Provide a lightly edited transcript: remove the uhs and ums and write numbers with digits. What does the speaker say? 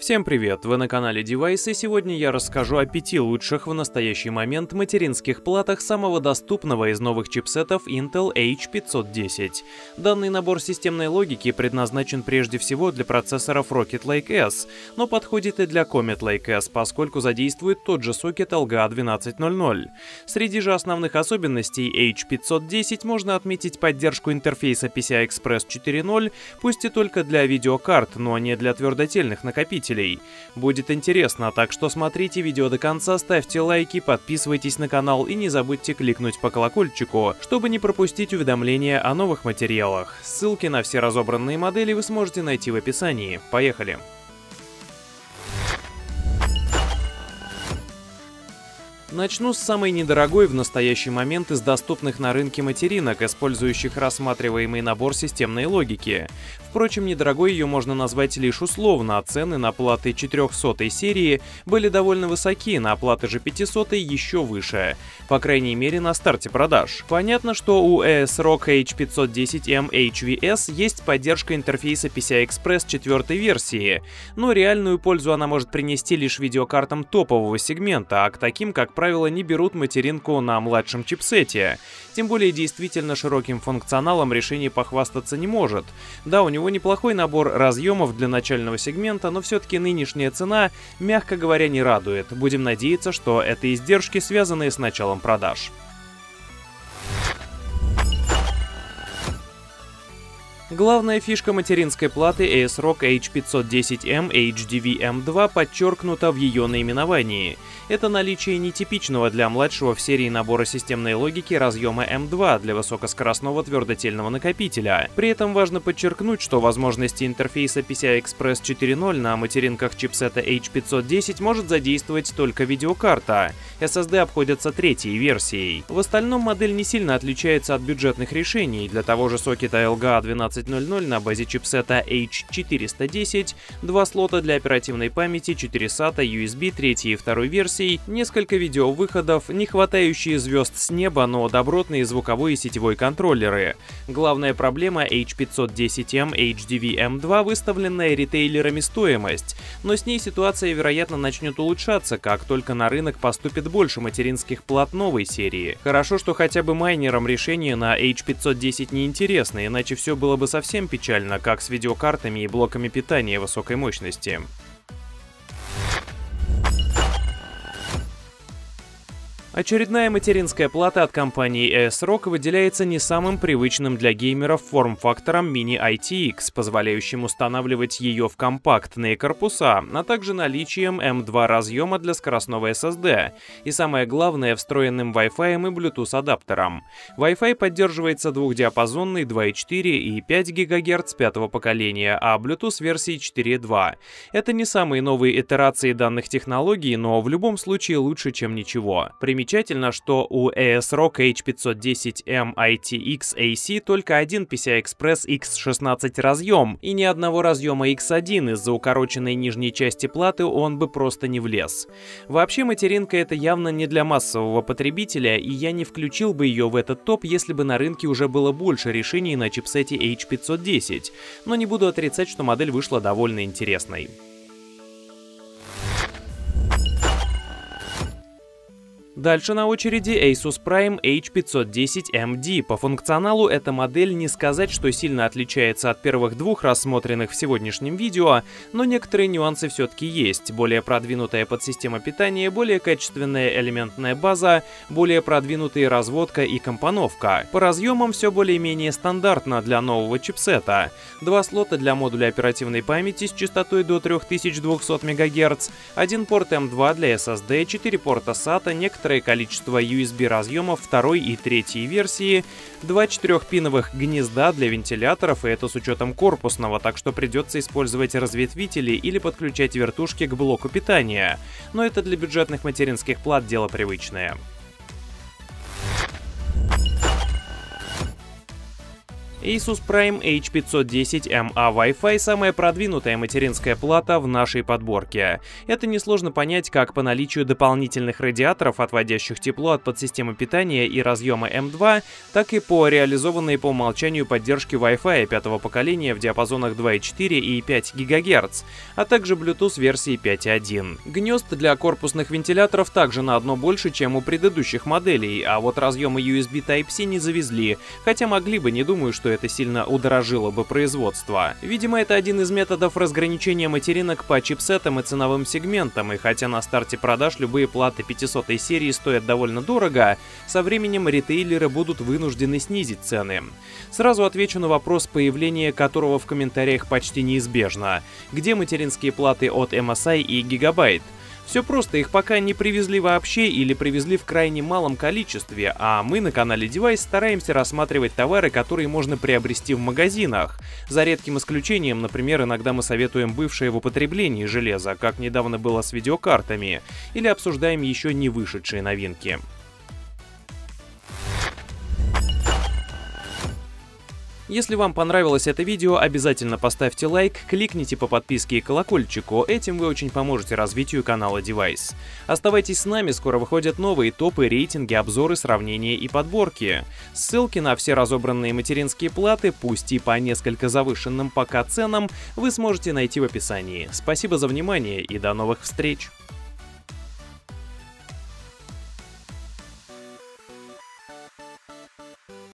Всем привет! Вы на канале Device, и сегодня я расскажу о 5 лучших в настоящий момент материнских платах самого доступного из новых чипсетов Intel H510. Данный набор системной логики предназначен прежде всего для процессоров Rocket Lake S, но подходит и для Comet Lake S, поскольку задействует тот же сокет LGA 1200. Среди же основных особенностей H510 можно отметить поддержку интерфейса PCI-Express 4.0, пусть и только для видеокарт, но не для твердотельных накопителей. Будет интересно, так что смотрите видео до конца, ставьте лайки, подписывайтесь на канал и не забудьте кликнуть по колокольчику, чтобы не пропустить уведомления о новых материалах. Ссылки на все разобранные модели вы сможете найти в описании. Поехали! Начну с самой недорогой в настоящий момент из доступных на рынке материнок, использующих рассматриваемый набор системной логики. Впрочем, недорогой ее можно назвать лишь условно, а цены на платы 400 серии были довольно высоки, на платы же 500 еще выше, по крайней мере на старте продаж. Понятно, что у ASRock H510M HVS есть поддержка интерфейса PCI-Express 4 версии, но реальную пользу она может принести лишь видеокартам топового сегмента, а к таким, как правило, не берут материнку на младшем чипсете. Тем более действительно широким функционалом решение похвастаться не может. Да, у него неплохой набор разъемов для начального сегмента, но все-таки нынешняя цена, мягко говоря, не радует. Будем надеяться, что это издержки, связанные с началом продаж. Главная фишка материнской платы ASRock H510M HDVM2 подчеркнута в ее наименовании. Это наличие нетипичного для младшего в серии набора системной логики разъема M2 для высокоскоростного твердотельного накопителя. При этом важно подчеркнуть, что возможности интерфейса PCI-Express 4.0 на материнках чипсета H510 может задействовать только видеокарта. SSD обходятся третьей версией. В остальном модель не сильно отличается от бюджетных решений. Для того же сокета LGA 1200 на базе чипсета H410, 2 слота для оперативной памяти, 4 SATA, USB 3 и 2 версий, несколько видеовыходов, не хватающие звезд с неба, но добротные звуковой и сетевой контроллеры. Главная проблема H510M HDVM2 выставленная ритейлерами стоимость, но с ней ситуация, вероятно, начнет улучшаться, как только на рынок поступит больше материнских плат новой серии. Хорошо, что хотя бы майнерам решение на H510 не интересно, иначе все было бы совсем печально, как с видеокартами и блоками питания высокой мощности. Очередная материнская плата от компании ASRock выделяется не самым привычным для геймеров форм-фактором Mini ITX, позволяющим устанавливать ее в компактные корпуса, а также наличием M2 разъема для скоростного SSD и, самое главное, встроенным Wi-Fi и Bluetooth адаптером. Wi-Fi поддерживается двухдиапазонный 2.4 и 5 ГГц пятого поколения, а Bluetooth версии 4.2. Это не самые новые итерации данных технологий, но в любом случае лучше, чем ничего. Примечательно, что у ASRock H510M ITX AC только один PCI-Express X16 разъем и ни одного разъема X1, из-за укороченной нижней части платы он бы просто не влез. Вообще материнка это явно не для массового потребителя, и я не включил бы ее в этот топ, если бы на рынке уже было больше решений на чипсете H510, но не буду отрицать, что модель вышла довольно интересной. Дальше на очереди Asus Prime H510MD. По функционалу эта модель не сказать, что сильно отличается от первых двух рассмотренных в сегодняшнем видео, но некоторые нюансы все-таки есть. Более продвинутая подсистема питания, более качественная элементная база, более продвинутая разводка и компоновка. По разъемам все более-менее стандартно для нового чипсета. 2 слота для модуля оперативной памяти с частотой до 3200 МГц, 1 порт M2 для SSD, 4 порта SATA, некоторые количество USB разъемов 2 и 3 версии, 2 4-пиновых гнезда для вентиляторов, и это с учетом корпусного, так что придется использовать разветвители или подключать вертушки к блоку питания. Но это для бюджетных материнских плат дело привычное. Asus Prime H510MA Wi-Fi — самая продвинутая материнская плата в нашей подборке. Это несложно понять как по наличию дополнительных радиаторов, отводящих тепло от подсистемы питания и разъема M2, так и по реализованной по умолчанию поддержке Wi-Fi 5-го поколения в диапазонах 2,4 и 5 ГГц, а также Bluetooth версии 5.1. Гнезд для корпусных вентиляторов также на одно больше, чем у предыдущих моделей, а вот разъемы USB Type-C не завезли, хотя могли бы, не думаю, что это сильно удорожило бы производство. Видимо, это один из методов разграничения материнок по чипсетам и ценовым сегментам, и хотя на старте продаж любые платы 500-й серии стоят довольно дорого, со временем ритейлеры будут вынуждены снизить цены. Сразу отвечу на вопрос, появление которого в комментариях почти неизбежно. Где материнские платы от MSI и Gigabyte? Все просто, их пока не привезли вообще или привезли в крайне малом количестве, а мы на канале Device стараемся рассматривать товары, которые можно приобрести в магазинах. За редким исключением, например, иногда мы советуем бывшее в употреблении железо, как недавно было с видеокартами, или обсуждаем еще не вышедшие новинки. Если вам понравилось это видео, обязательно поставьте лайк, кликните по подписке и колокольчику, этим вы очень поможете развитию канала Device. Оставайтесь с нами, скоро выходят новые топы, рейтинги, обзоры, сравнения и подборки. Ссылки на все разобранные материнские платы, пусть и по несколько завышенным пока ценам, вы сможете найти в описании. Спасибо за внимание и до новых встреч!